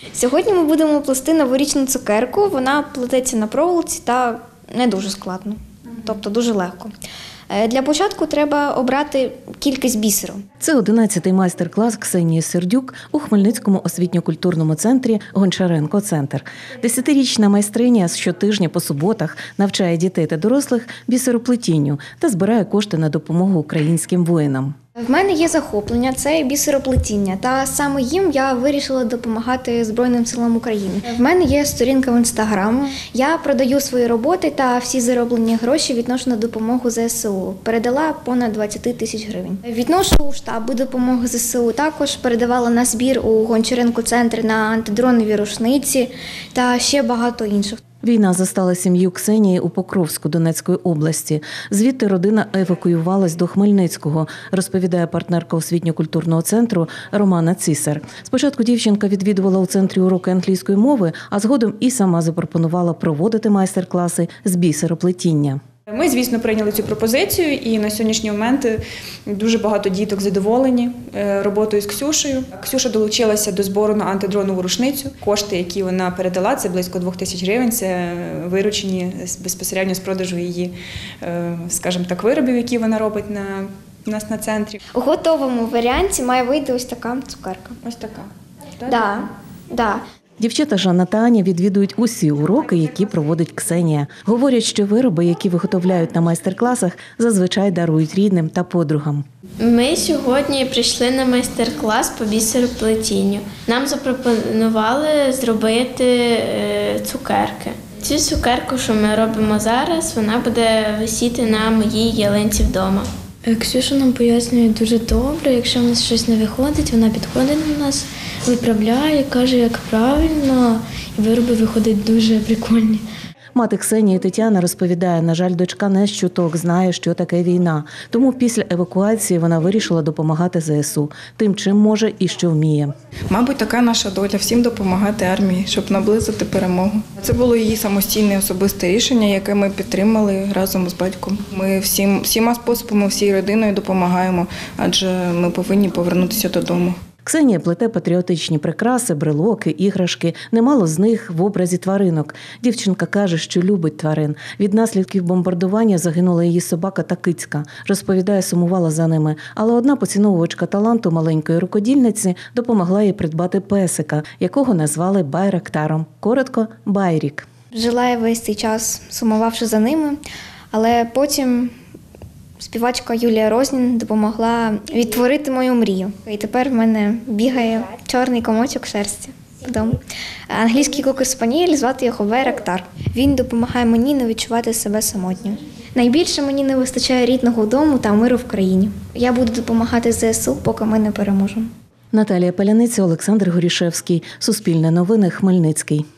Сьогодні ми будемо плести новорічну цукерку. Вона плететься на проволоці та не дуже складно, тобто дуже легко. Для початку треба обрати кількість бісеру. Це 11-й майстер-клас Ксенії Сердюк у Хмельницькому освітньо-культурному центрі «Гончаренко-центр». 10-річна майстриня щотижня по суботах навчає дітей та дорослих бісероплетінню та збирає кошти на допомогу українським воїнам. В мене є захоплення – це бісероплетіння, та саме їм я вирішила допомагати Збройним силам України. В мене є сторінка в Інстаграм. Я продаю свої роботи та всі зароблені гроші відношу на допомогу ЗСУ. Передала понад 20 тисяч гривень. Відношу у штаби допомоги ЗСУ, також передавала на збір у Гончаренко-центр на антидронові рушниці та ще багато інших. Війна застала сім'ю Ксенії у Покровську Донецької області. Звідти родина евакуювалась до Хмельницького, розповідає партнерка освітньо-культурного центру Романа Цісар. Спочатку дівчинка відвідувала у центрі уроки англійської мови, а згодом і сама запропонувала проводити майстер-класи з бісероплетіння. Ми, звісно, прийняли цю пропозицію, і на сьогоднішній момент дуже багато діток задоволені роботою з Ксюшею. Ксюша долучилася до збору на антидронову рушницю. Кошти, які вона передала, це близько 2000 гривень, це виручені безпосередньо з продажу її, скажімо так, виробів, які вона робить у нас на центрі. У готовому варіанті має вийти ось така цукерка. Ось така. Да. Дівчата Жанна та Аня відвідують усі уроки, які проводить Ксенія. Говорять, що вироби, які виготовляють на майстер-класах, зазвичай дарують рідним та подругам. Ми сьогодні прийшли на майстер-клас по бісероплетінню. Нам запропонували зробити цукерки. Цю цукерку, що ми робимо зараз, вона буде висіти на моїй ялинці вдома. Ксюша нам пояснює дуже добре, якщо в нас щось не виходить, вона підходить до нас, виправляє, каже, як правильно, і вироби виходять дуже прикольні. Мати Ксенії Тетяна розповідає, на жаль, дочка не з чуток знає, що таке війна. Тому після евакуації вона вирішила допомагати ЗСУ тим, чим може і що вміє. Мабуть, така наша доля – всім допомагати армії, щоб наблизити перемогу. Це було її самостійне особисте рішення, яке ми підтримали разом з батьком. Ми всіма способами, всією родиною допомагаємо, адже ми повинні повернутися додому. Ксенія плете патріотичні прикраси, брелоки, іграшки. Немало з них в образі тваринок. Дівчинка каже, що любить тварин. Від наслідків бомбардування загинула її собака та кицька. Розповідає, сумувала за ними. Але одна поціновувачка таланту маленької рукодільниці допомогла їй придбати песика, якого назвали Байрактаром. Коротко – Байрік. Жила я весь цей час, сумувавши за ними, але потім співачка Юлія Рознін допомогла відтворити мою мрію. І тепер в мене бігає чорний комочок шерсті вдома. Англійський кокер-спанієль, звати його Байрактар. Він допомагає мені не відчувати себе самотньою. Найбільше мені не вистачає рідного дому та миру в країні. Я буду допомагати ЗСУ, поки ми не переможемо. Наталія Паляниця, Олександр Горішевський. Суспільне новини, Хмельницький.